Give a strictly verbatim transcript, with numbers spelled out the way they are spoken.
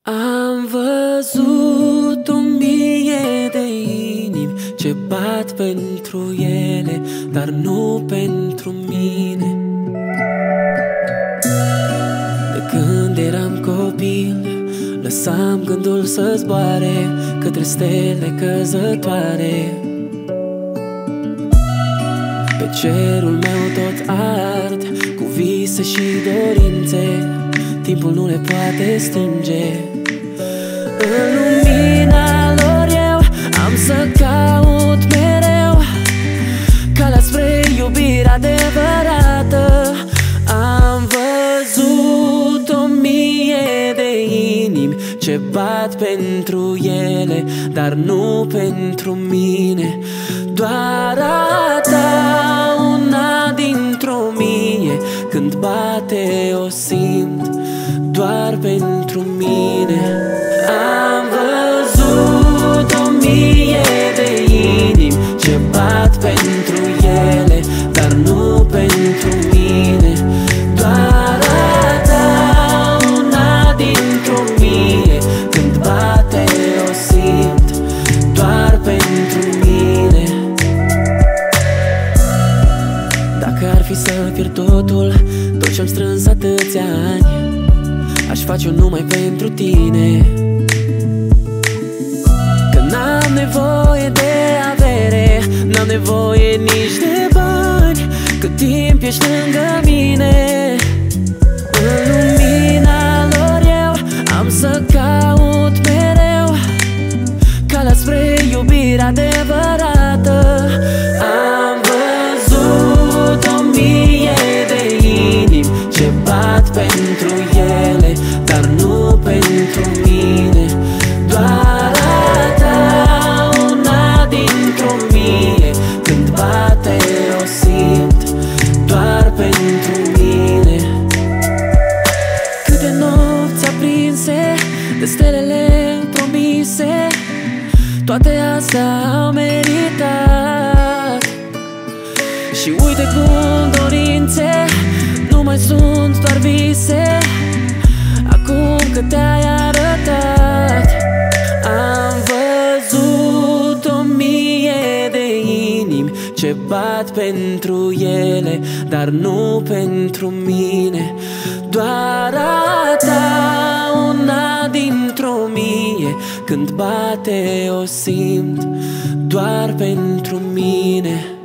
Am văzut o mie de inimi ce bat pentru ele, dar nu pentru mine. De când eram copil, lăsam gândul să zboare către stele căzătoare. Pe cerul meu tot ard, cu vise și dorințe, timpul nu le poate stinge. În lumina lor eu am să caut mereu calea spre iubirea adevărată. Am văzut o mie de inimi ce bat pentru ele, dar nu pentru mine. Doar a ta, una dintr-o mie, când bate o simt doar pentru mine. Am văzut o mie de inimi ce bat pentru ele, dar nu pentru mine. Doar a ta, una dintr-o mie, când bate o simt doar pentru mine. Dacă ar fi să pierd totul, tot ce-am strâns atâția ani, aș face-o numai pentru tine. Că n-am nevoie de avere, n-am nevoie nici de bani, cât timp ești lângă mine. În lumina lor eu am să caut mereu calea spre iubirea adevărată. Am văzut o mie de inimi ce bat pentru ele, dar nu pentru mine. Doar a ta, una dintr-o mie, când bate o simt doar pentru mine. Câte nopți aprinse de stelele promise, toate astea au meritat. Și uite cum dorințe nu mai sunt doar vise, acum că te-ai arătat. Am văzut o mie de inimi ce bat pentru ele, dar nu pentru mine. Doar a ta, una dintr-o mie, când bate o simt doar pentru mine.